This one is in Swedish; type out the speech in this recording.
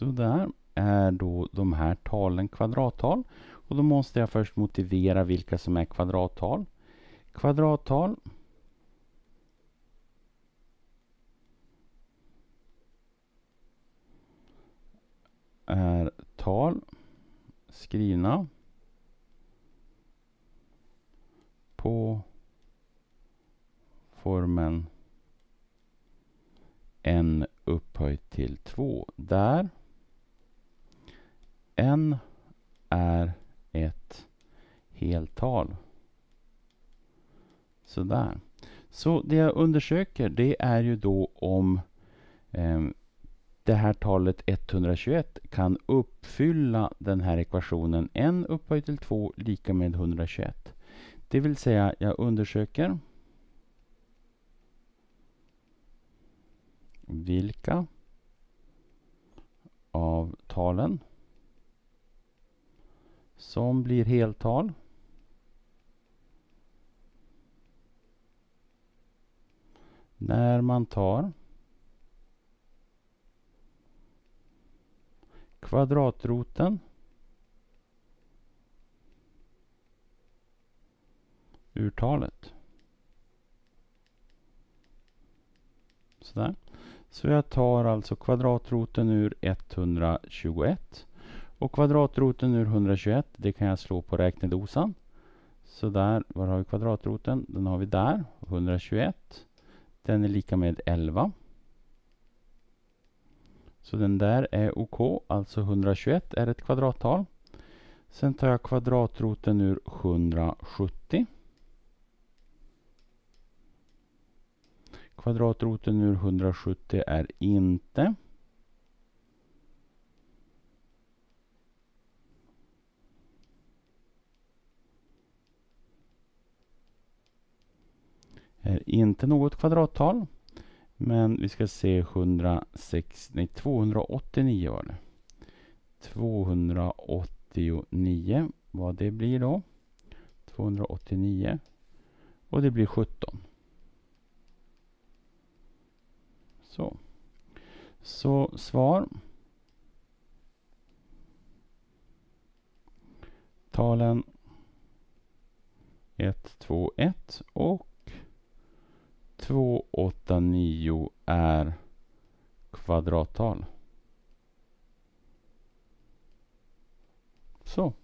Så där är då de här talen kvadrattal. Och då måste jag först motivera vilka som är kvadrattal. Kvadrattal är tal skrivna på formen n upphöjt till 2, där n är ett heltal. Sådär. Så det jag undersöker, det är ju då om det här talet 121 kan uppfylla den här ekvationen n upphöjt till 2 lika med 121. Det vill säga, jag undersöker vilka av talen som blir heltal när man tar kvadratroten ur talet. Sådär. Så jag tar alltså kvadratroten ur 121 och kvadratroten ur 121, det kan jag slå på räknedosan. Så där, var har vi kvadratroten? Den har vi där, 121. Den är lika med 11. Så den där är OK, alltså 121 är ett kvadrattal. Sen tar jag kvadratroten ur 170. Kvadratroten ur 170 är inte något kvadrattal. Men vi ska se 289 var det. 289 vad det blir då. 289 och det blir 17. Så svar. Talen 1, 2, 1 och 289 är kvadrattal. Så.